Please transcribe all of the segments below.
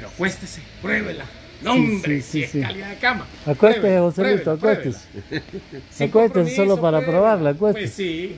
Pero acuéstese, pruébela. No, hombre, si es calidad de cama. Acuéstese, Joselito, acuéstese. Acuéstese solo para probarla, acuéstese. Pues sí.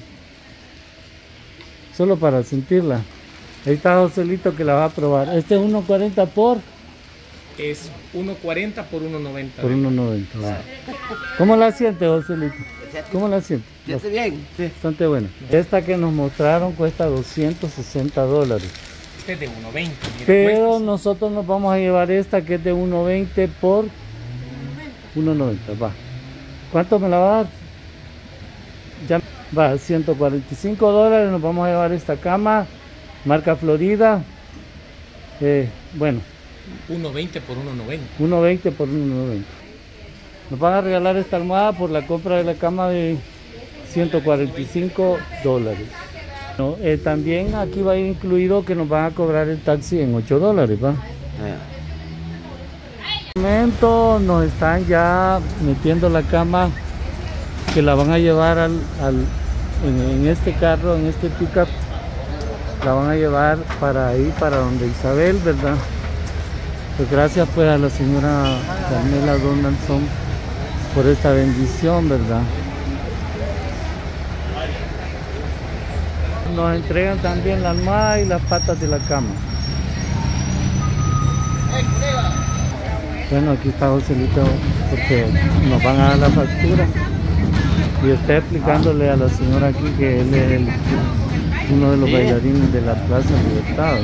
Solo para sentirla. Ahí está Joselito que la va a probar. Este es 1.40 por... Es 1.40 por 1.90. Por 1.90. Vale. ¿Cómo la siente, Joselito? ¿Cómo la siente? Siente bien. Sí, bastante buena. Esta que nos mostraron cuesta $260. Este es de 1.20. Pero nosotros nos vamos a llevar esta que es de 1.20 por 1.90. Va. ¿Cuánto me la va a dar? Ya va, $145. Nos vamos a llevar esta cama, marca Florida. Bueno. 1.20 por 1.90. 1.20 por 1.90. Nos van a regalar esta almohada por la compra de la cama de $145. No, también aquí va incluido que nos van a cobrar el taxi en $8, ¿va? En este momento nos están ya metiendo la cama que la van a llevar en este carro, en este pickup. La van a llevar para ahí, para donde Isabel, ¿verdad? Pues gracias pues a la señora Carmela Donaldson por esta bendición, ¿verdad? Nos entregan también la almohada y las patas de la cama. Bueno, aquí está Joselito porque nos van a dar la factura y está explicándole a la señora aquí que él es uno de los bailarines de la Plaza Libertad.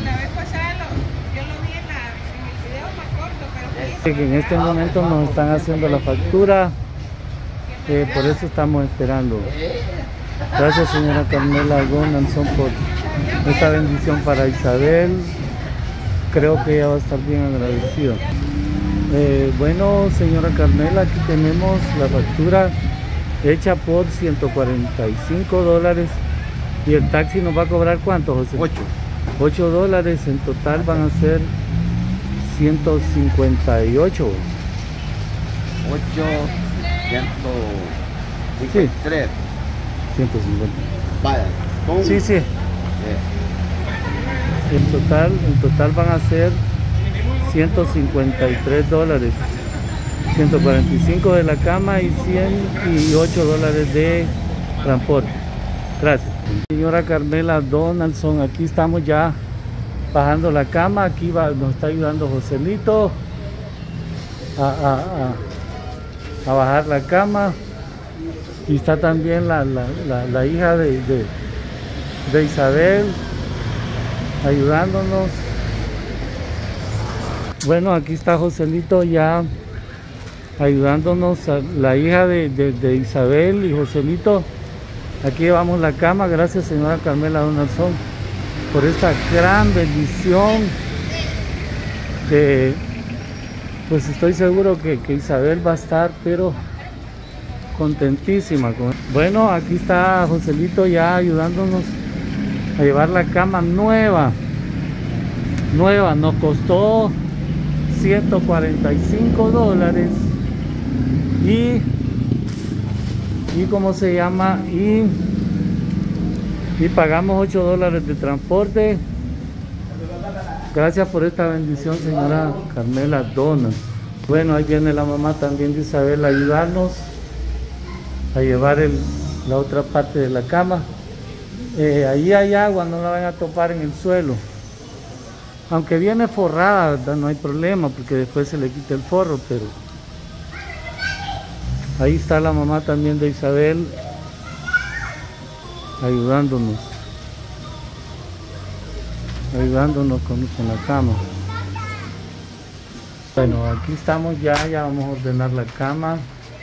Que en este momento nos están haciendo la factura, por eso estamos esperando. Gracias señora Carmela Donaldson por esta bendición para Isabel. Creo que ella va a estar bien agradecida. Bueno señora Carmela, aquí tenemos la factura hecha por $145 y el taxi nos va a cobrar ¿cuánto, José? $8. En total van a ser 158. 153. 150. Vaya. Sí, sí. En total van a ser $153. 145 de la cama y $108 de transporte. Gracias. Señora Carmela Donaldson, aquí estamos ya bajando la cama. Aquí nos está ayudando Joselito a bajar la cama. Y está también la hija de Isabel ayudándonos. Bueno, aquí está Joselito ya ayudándonos, la hija de Isabel y Joselito. Aquí llevamos la cama. Gracias señora Carmela Donaldson por esta gran bendición. Pues estoy seguro que Isabel va a estar pero contentísima con... Bueno, aquí está Joselito ya ayudándonos a llevar la cama nueva. Nos costó $145 y ¿cómo se llama? Y pagamos $8 de transporte. Gracias por esta bendición señora Carmela Donald. Bueno, ahí viene la mamá también de Isabel a ayudarnos a llevar la otra parte de la cama. Ahí hay agua, no la van a topar en el suelo. Aunque viene forrada, ¿verdad? No hay problema porque después se le quita el forro, pero ahí está la mamá también de Isabel ayudándonos con la cama. Bueno, aquí estamos ya vamos a ordenar la cama.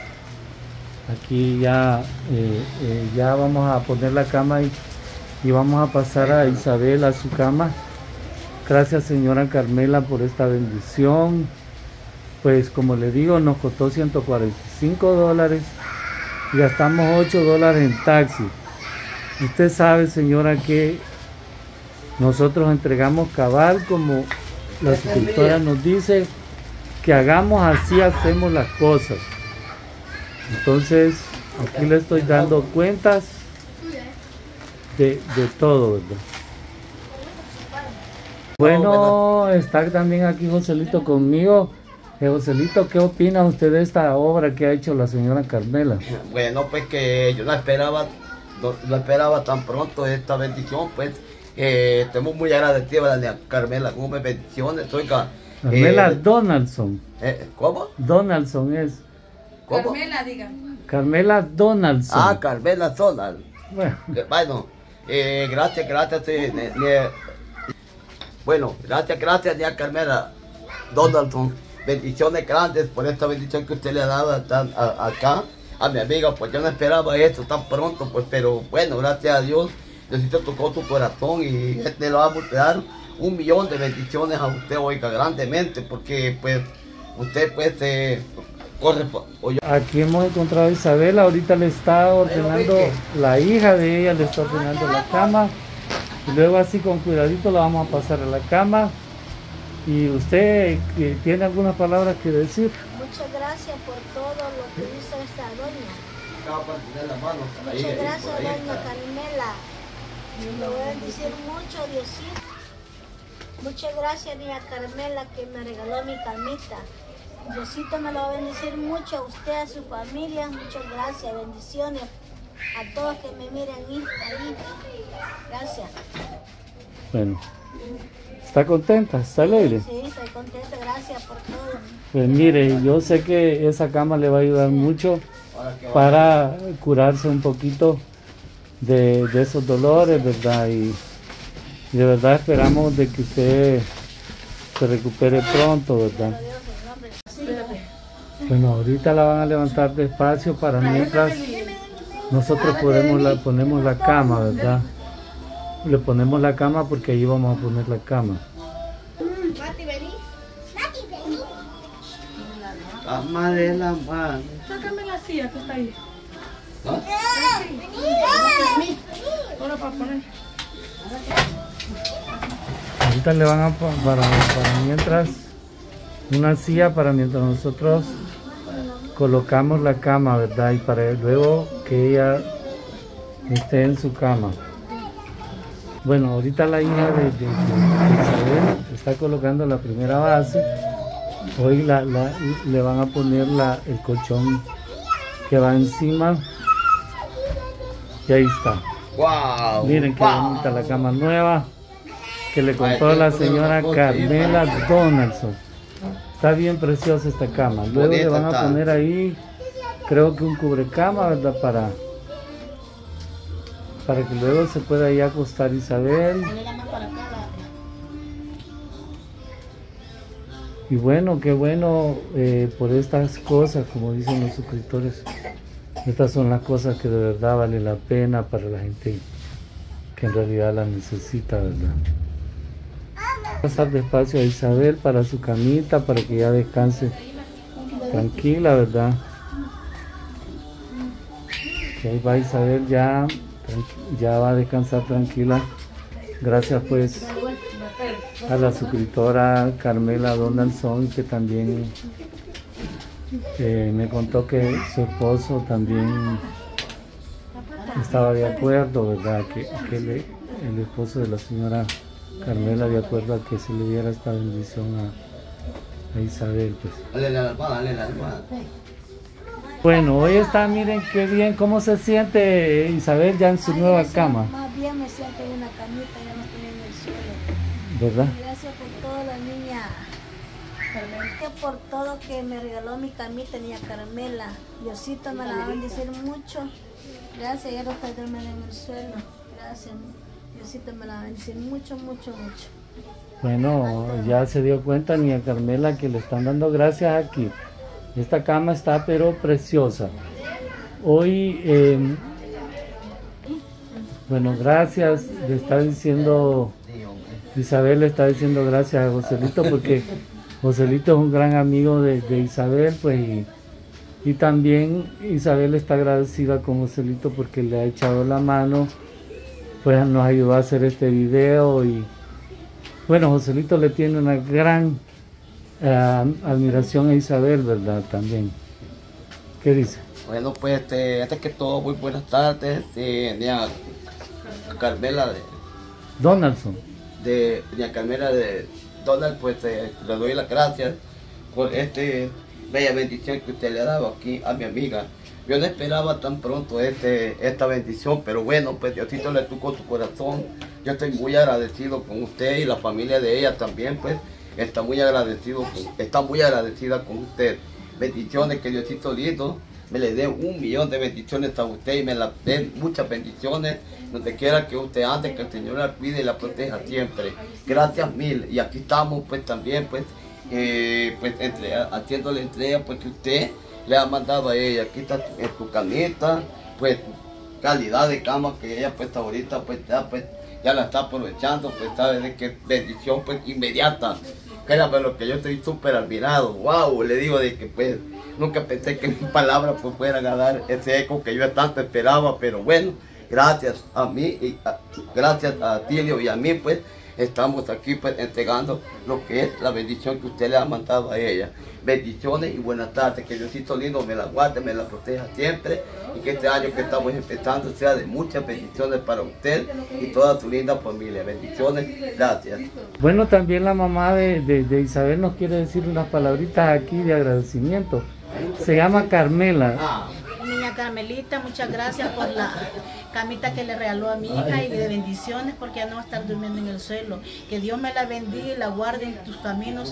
Aquí ya vamos a poner la cama y vamos a pasar a Isabel a su cama. Gracias señora Carmela por esta bendición. Pues como le digo, nos costó $145 y gastamos $8 en taxi. Usted sabe señora que nosotros entregamos cabal como la suscriptora nos dice que hagamos, así hacemos las cosas. Entonces aquí le estoy dando cuentas de todo, ¿verdad? Bueno, está también aquí Joselito conmigo. Joselito, ¿qué opina usted de esta obra que ha hecho la señora Carmela? Bueno, pues que yo no esperaba tan pronto esta bendición, pues estamos muy agradecidos a la Carmela, con bendiciones, oiga. Carmela Donaldson. ¿Cómo? Donaldson es. ¿Cómo? Carmela, diga. Carmela Donaldson. Ah, Carmela Donald. Bueno, Bueno, gracias, bueno, gracias, tía Carmela Donaldson. Bendiciones grandes por esta bendición que usted le ha dado acá a mi amiga. Pues yo no esperaba esto tan pronto, pues, pero bueno, gracias a Dios, Diosito tocó tu corazón y le va a dar 1.000.000 de bendiciones a usted, oiga, grandemente, porque pues usted pues corre. aquí hemos encontrado a Isabel, ahorita le está ordenando, la hija de ella le está ordenando la cama, y luego así con cuidadito la vamos a pasar a la cama. ¿Y usted tiene algunas palabras que decir? Muchas gracias por todo lo que hizo esta doña. Muchas gracias, doña Carmela. Le voy a bendecir mucho, Diosito. Muchas gracias, doña Carmela, que me regaló mi camita. Diosito me lo va a bendecir mucho a usted, a su familia. Muchas gracias, bendiciones a todos que me miran ahí. Gracias. Bueno, ¿está contenta? ¿Está alegre? Sí, estoy contenta, gracias por todo. Pues mire, yo sé que esa cama le va a ayudar mucho para curarse un poquito de esos dolores, ¿verdad? Y de verdad esperamos de que usted se recupere pronto, ¿verdad? Bueno, ahorita la van a levantar despacio para mientras nosotros ponemos la cama, ¿verdad? Le ponemos la cama porque ahí vamos a poner la cama. Mati, vení. Mati, vení. Cama de la mano. Sácame la silla que está ahí. ¿Ah? Ahora para poner. Ahorita le van a para mientras una silla para mientras nosotros colocamos la cama, ¿verdad? Y para luego que ella esté en su cama. Bueno, ahorita la hija de Isabel está colocando la primera base. Hoy le van a poner el colchón que va encima. Y ahí está. Wow. Miren qué bonita la cama nueva que le compró la señora Carmela Donaldson. Está bien preciosa esta cama. Luego le van a poner ahí, creo que un cubrecama, ¿verdad? Para que luego se pueda ahí acostar Isabel. Y bueno, qué bueno por estas cosas, como dicen los suscriptores. Estas son las cosas que de verdad vale la pena para la gente que en realidad las necesita, ¿verdad? Pasar despacio a Isabel para su camita, para que ya descanse tranquila, ¿verdad? Que ahí va Isabel, ya va a descansar tranquila. Gracias pues a la suscriptora Carmela Donaldson, que también me contó que su esposo también estaba de acuerdo, ¿verdad? Que el esposo de la señora Carmela de acuerdo a que se le diera esta bendición a Isabel, pues. Dale la almohada. Bueno, hoy está, miren qué bien, cómo se siente Isabel ya en su nueva cama. Más bien me siento en una camita, ya no estoy en el suelo. ¿Verdad? Gracias por todo, la niña. Gracias por todo que me regaló mi camita, niña Carmela. Diosito me la va a bendecir mucho. Gracias, ya no estoy durmiendo en el suelo. Gracias. Diosito me la va a bendecir mucho, mucho, mucho. Bueno, ya se dio cuenta niña Carmela que le están dando gracias aquí. Esta cama está pero preciosa. Hoy, bueno, gracias, le está diciendo, Isabel le está diciendo gracias a Joselito porque Joselito es un gran amigo de Isabel, pues, y también Isabel está agradecida con Joselito porque le ha echado la mano, pues nos ayudó a hacer este video y bueno, Joselito le tiene una gran admiración a Isabel, ¿verdad? También. ¿Qué dice? Bueno, pues antes que todo, muy buenas tardes, niña Carmela Donaldson. de doña Carmela de Donald, pues le doy las gracias por bella bendición que usted le ha dado aquí a mi amiga. Yo no esperaba tan pronto esta bendición, pero bueno, pues Diosito le tocó su corazón. Yo estoy muy agradecido con usted y la familia de ella también, pues está muy agradecida con usted. Bendiciones, que Diosito lindo me le dé 1.000.000 de bendiciones a usted y me la dé muchas bendiciones donde quiera que usted ande, que el Señor la cuide y la proteja siempre. Gracias mil. Y aquí estamos pues también pues haciéndole entrega pues que usted le ha mandado a ella. Aquí está en su camita, pues calidad de cama que ella pues ahorita pues ya la está aprovechando, pues sabe de que bendición pues inmediata. Créame lo que yo estoy súper admirado. Wow, le digo de que pues nunca pensé que mis palabras pues fueran a dar ese eco que yo tanto esperaba, pero bueno, gracias a mí y gracias a Tilio y a mí pues estamos aquí pues entregando lo que es la bendición que usted le ha mandado a ella. Bendiciones y buenas tardes, que Diosito lindo me la guarde, me la proteja siempre y que este año que estamos empezando sea de muchas bendiciones para usted y toda su linda familia. Bendiciones, gracias. Bueno, también la mamá de Isabel nos quiere decir unas palabritas aquí de agradecimiento. Se llama Carmela. Niña Carmelita, muchas gracias por la camita que le regaló a mi hija y de bendiciones porque ya no va a estar durmiendo en el suelo. Que Dios me la bendiga y la guarde en tus caminos,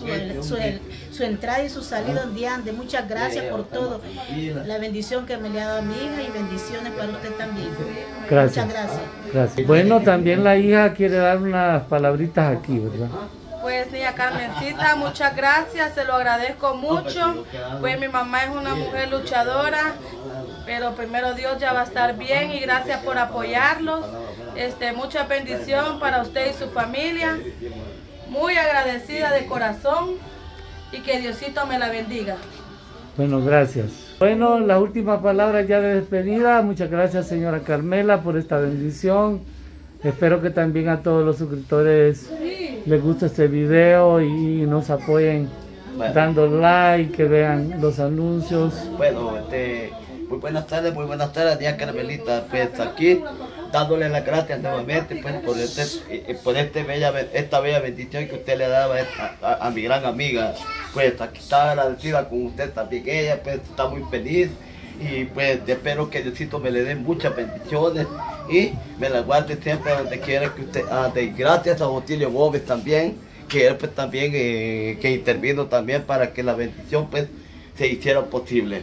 su entrada y su salida donde ande. Muchas gracias por todo. La bendición que me le ha dado a mi hija y bendiciones para usted también. Gracias. Muchas gracias. Gracias. Bueno, también la hija quiere dar unas palabritas aquí, ¿verdad? Pues niña Carmencita, muchas gracias, se lo agradezco mucho. Pues mi mamá es una mujer luchadora, pero primero Dios ya va a estar bien y gracias por apoyarlos. Mucha bendición para usted y su familia. Muy agradecida de corazón y que Diosito me la bendiga. Bueno, gracias. Bueno, las últimas palabras ya de despedida. Muchas gracias, señora Carmela, por esta bendición. Espero que también a todos los suscriptores les guste este video y nos apoyen dando like, que vean los anuncios. Bueno, muy buenas tardes, tía Carmelita. Pues aquí dándole las gracias nuevamente pues, por esta bella bendición que usted le daba a mi gran amiga. Pues aquí está agradecida con usted también, ella pues está muy feliz. Y pues espero que Diosito me le dé muchas bendiciones y me la guarde siempre donde quiera que usted ande. Gracias a Otilio Gómez también, que él pues también que intervino también para que la bendición pues se hiciera posible.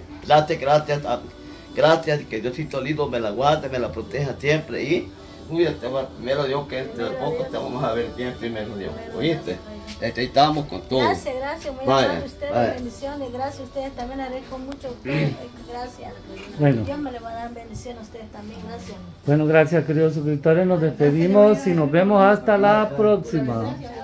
Gracias y que Diosito lindo me la guarde, me la proteja siempre y cuídate, primero Dios que dentro de poco te vamos a ver bien, primero Dios, ¿oíste? Estamos con todo. Gracias, muy amable a ustedes, bendiciones, gracias a ustedes, también agradezco mucho a ustedes, gracias. Bueno. Dios me le va a dar bendición a ustedes también, gracias. Bueno, gracias queridos suscriptores, nos despedimos y nos vemos hasta la próxima.